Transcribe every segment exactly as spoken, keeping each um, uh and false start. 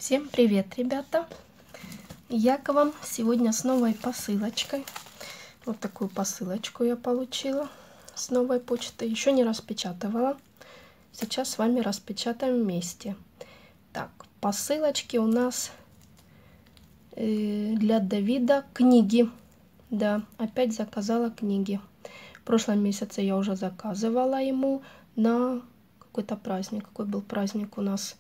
Всем привет, ребята! Я к вам сегодня с новой посылочкой. Вот такую посылочку я получила с новой почты. Еще не распечатывала. Сейчас с вами распечатаем вместе. Так, посылочки у нас э, для Давида книги. Да, опять заказала книги. В прошлом месяце я уже заказывала ему на какой-то праздник. Какой был праздник у нас?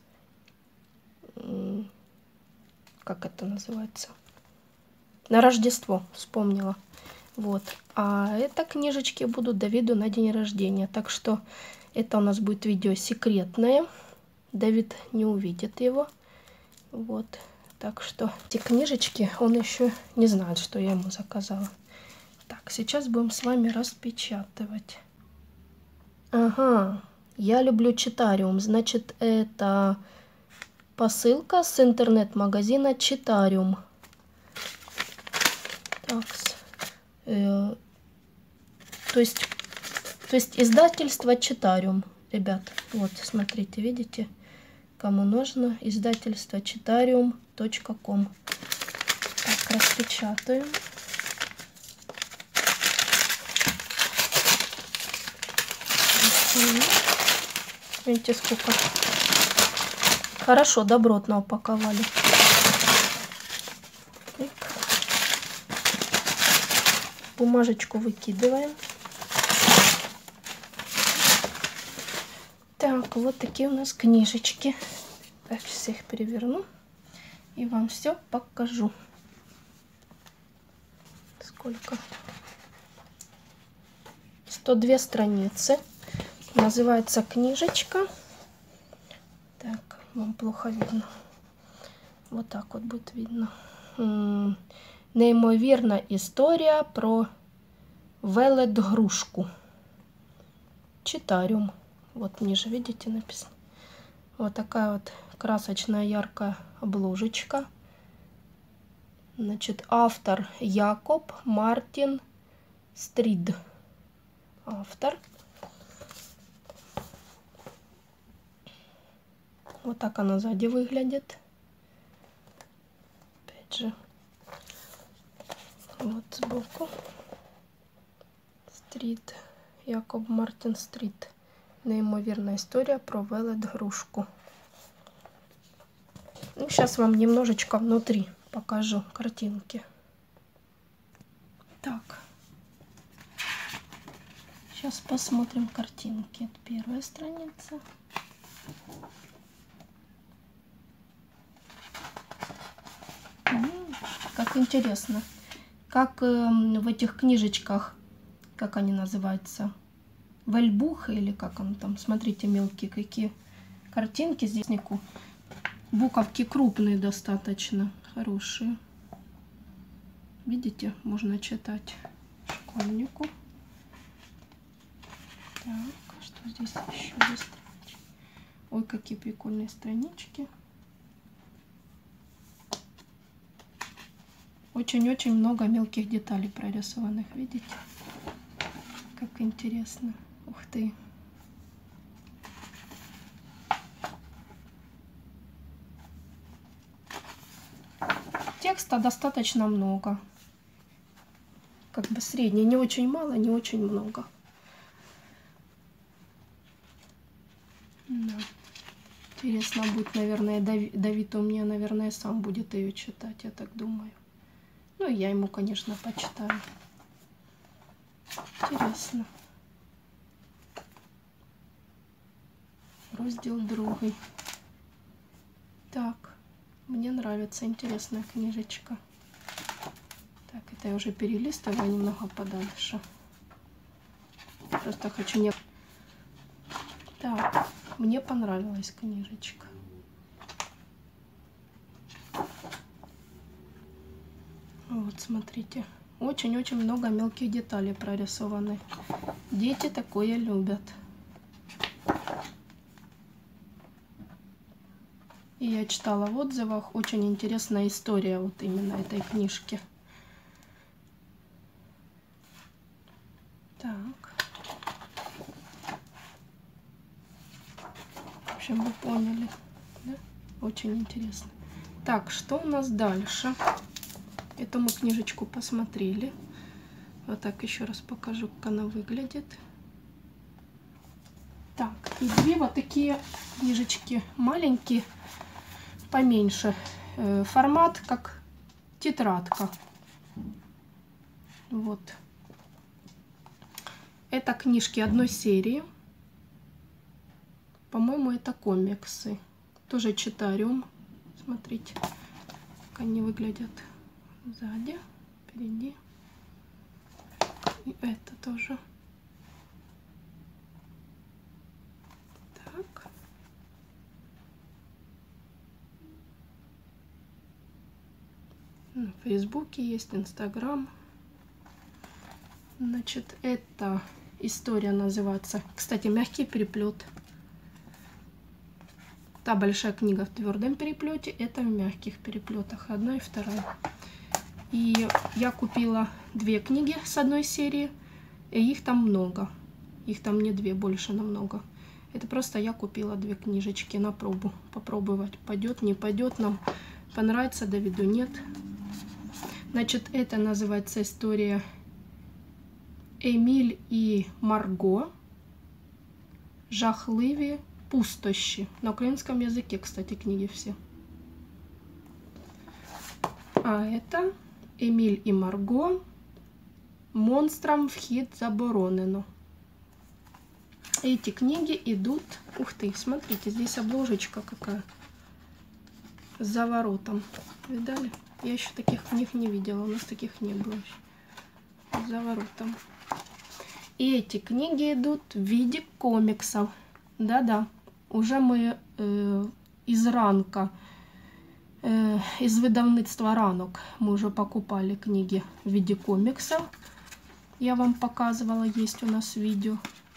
Как это называется? На Рождество, вспомнила. Вот. А это книжечки будут Давиду на день рождения. Так что это у нас будет видео секретное. Давид не увидит его. Вот. Так что эти книжечки он еще не знает, что я ему заказала. Так, сейчас будем с вами распечатывать. Ага, я люблю Читариум. Значит, это посылка с интернет-магазина Читариум. Так, э, то есть, то есть издательство Читариум, ребят. Вот, смотрите, видите, кому нужно, издательство читариум точка ком. Так, распечатаем. Видите, сколько хорошо, добротно упаковали. Так. Бумажечку выкидываем. Так, вот такие у нас книжечки. Так, сейчас их переверну и вам все покажу. Сколько? сто две страницы. Называется книжечка. Так, вам плохо видно. Вот так вот будет видно. М-м, неймовірна історія про велет-грушку. Читариум. Вот ниже, видите, написано. Вот такая вот красочная яркая обложечка. Значит, автор Якоб Мартин Стрид. Автор. Вот так она сзади выглядит. Опять же. Вот сбоку. Стрит. Якоб Мартин Стрит. Неймовірна історія про велет-грушку. Ну, сейчас вам немножечко внутри покажу картинки. Так. Сейчас посмотрим картинки. Это первая страница. Как интересно. Как э, в этих книжечках, как они называются, вальбуха или как он там, смотрите, мелкие какие картинки здесь. Буковки крупные достаточно, хорошие. Видите, можно читать школьнику. Так, что здесь еще есть? Ой, какие прикольные странички. Очень-очень много мелких деталей прорисованных, видите? Как интересно. Ух ты. Текста достаточно много. Как бы средний, не очень мало, не очень много. Да. Интересно будет, наверное, Давид у меня, наверное, сам будет ее читать, я так думаю. Ну, и я ему, конечно, почитаю. Интересно. Раздел другой. Так, мне нравится, интересная книжечка. Так, это я уже перелистываю немного подальше. Просто хочу не... Так, мне понравилась книжечка. Вот, смотрите. Очень-очень много мелких деталей прорисованы. Дети такое любят. И я читала в отзывах, очень интересная история вот именно этой книжки. Так. В общем, вы поняли, да? Очень интересно. Так, что у нас дальше? Эту мы книжечку посмотрели. Вот так еще раз покажу, как она выглядит. Так, и две вот такие книжечки маленькие, поменьше. Формат как тетрадка. Вот. Это книжки одной серии. По-моему, это комиксы. Тоже читариум. Смотрите, как они выглядят сзади, впереди. И это тоже. Так. В Фейсбуке есть, Инстаграм. Значит, эта история называется, кстати, «Мягкий переплет». Та большая книга в твердом переплете, это в мягких переплетах, одна и вторая. И я купила две книги с одной серии, и их там много. Их там не две, больше намного. Это просто я купила две книжечки на пробу. Попробовать, пойдет, не пойдет нам. Понравится Давиду, нет. Значит, это называется история «Еміль і Марго. Жахливі пустощі». На украинском языке, кстати, книги все. А это «Еміль і Марго. Монстрам вхід заборонено». Эти книги идут... Ух ты, смотрите, здесь обложечка какая. С заворотом. Видали? Я еще таких книг не видела. У нас таких не было еще. С заворотом. И эти книги идут в виде комиксов. Да-да. Уже мы э, из ранка, э, из видавництва ранок, мы уже покупали книги в виде комиксов. Я вам показывала, есть у нас видео.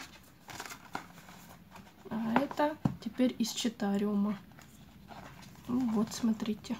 А это теперь из читариума. Вот, смотрите.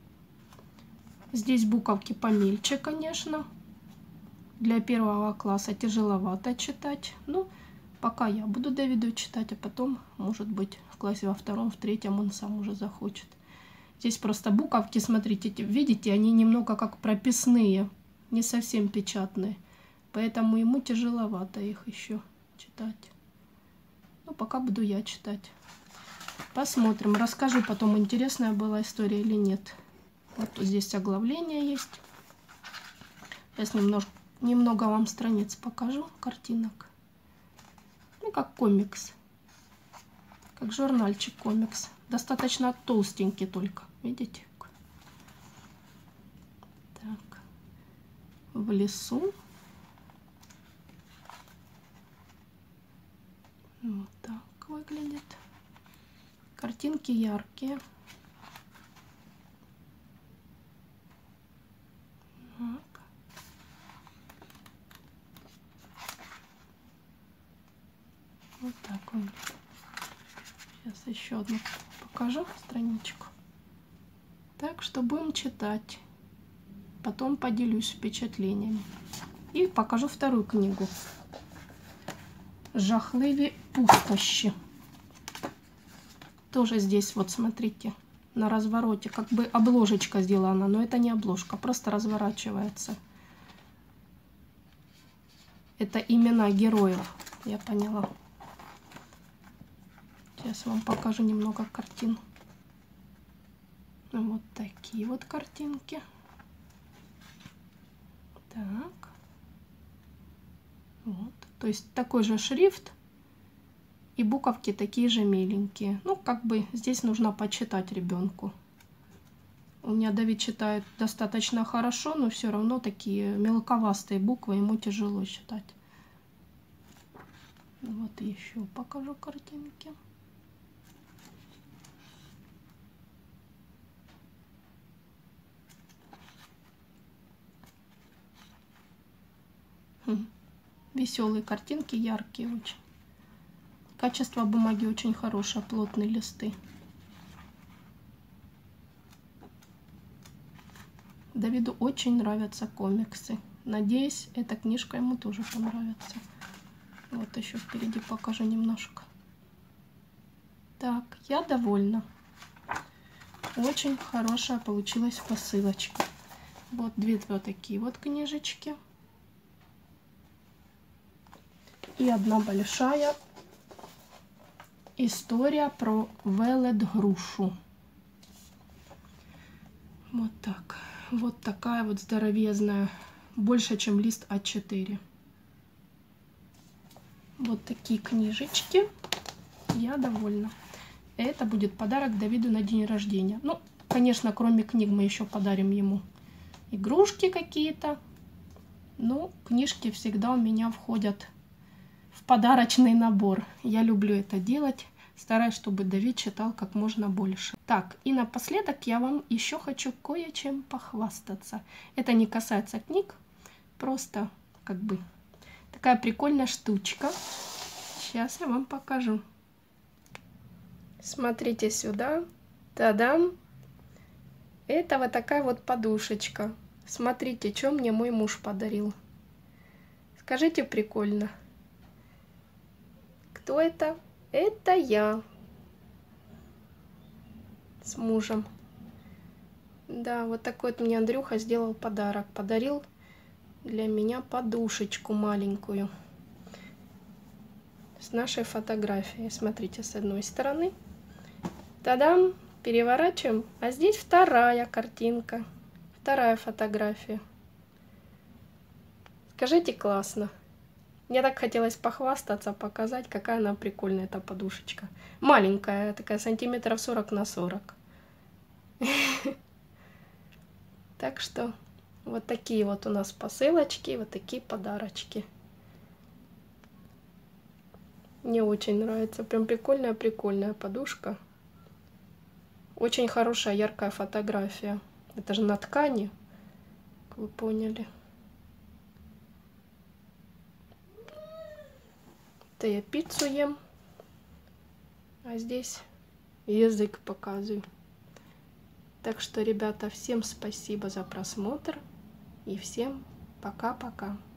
Здесь буковки помельче, конечно. Для первого класса тяжеловато читать. Ну, пока я буду Давиду читать, а потом, может быть, в классе во втором, в третьем он сам уже захочет. Здесь просто буковки, смотрите, видите, они немного как прописные, не совсем печатные. Поэтому ему тяжеловато их еще читать. Ну, пока буду я читать. Посмотрим, расскажу потом, интересная была история или нет. Вот здесь оглавление есть. Сейчас немножко, немного вам страниц покажу, картинок. Ну, как комикс. Как журнальчик комикс. Достаточно толстенький только. Видите? Так. В лесу. Вот так выглядит. Картинки яркие. Так. Вот так он. Сейчас еще одну покажу страничку. Так что будем читать. Потом поделюсь впечатлениями. И покажу вторую книгу. «Жахливі пустощі». Тоже здесь, вот смотрите, на развороте, как бы обложечка сделана, но это не обложка, просто разворачивается. Это имена героев, я поняла. Сейчас вам покажу немного картин. Вот такие вот картинки. Так. Вот. То есть такой же шрифт. И буковки такие же миленькие. Ну, как бы здесь нужно почитать ребенку. У меня Давид читает достаточно хорошо, но все равно такие мелковастые буквы ему тяжело читать. Вот еще покажу картинки. Хм. Веселые картинки, яркие очень. Качество бумаги очень хорошее, плотные листы. Давиду очень нравятся комиксы. Надеюсь, эта книжка ему тоже понравится. Вот еще впереди покажу немножко. Так, я довольна. Очень хорошая получилась посылочка. Вот две вот такие вот книжечки. И одна большая история про велет-грушу. Вот так. Вот такая вот здоровезная. Больше, чем лист а четыре. Вот такие книжечки. Я довольна. Это будет подарок Давиду на день рождения. Ну, конечно, кроме книг мы еще подарим ему игрушки какие-то. Ну, книжки всегда у меня входят в подарочный набор. Я люблю это делать. Стараюсь, чтобы Давид читал как можно больше. Так, и напоследок я вам еще хочу кое-чем похвастаться. Это не касается книг, просто как бы такая прикольная штучка. Сейчас я вам покажу. Смотрите сюда. Та-дам! Это вот такая вот подушечка. Смотрите, что мне мой муж подарил. Скажите, прикольно. Кто это? Это я. С мужем. Да, вот такой вот мне Андрюха сделал подарок. Подарил для меня подушечку маленькую. С нашей фотографией. Смотрите, с одной стороны. Та-дам! Переворачиваем. А здесь вторая картинка. Вторая фотография. Скажите, классно. Мне так хотелось похвастаться, показать, какая она прикольная, эта подушечка. Маленькая, такая, сантиметров сорок на сорок. Так что вот такие вот у нас посылочки, вот такие подарочки. Мне очень нравится. Прям прикольная-прикольная подушка. Очень хорошая, яркая фотография. Это же на ткани, как вы поняли. Это я пиццу ем, а здесь язык показываю. Так что, ребята, всем спасибо за просмотр и всем пока-пока.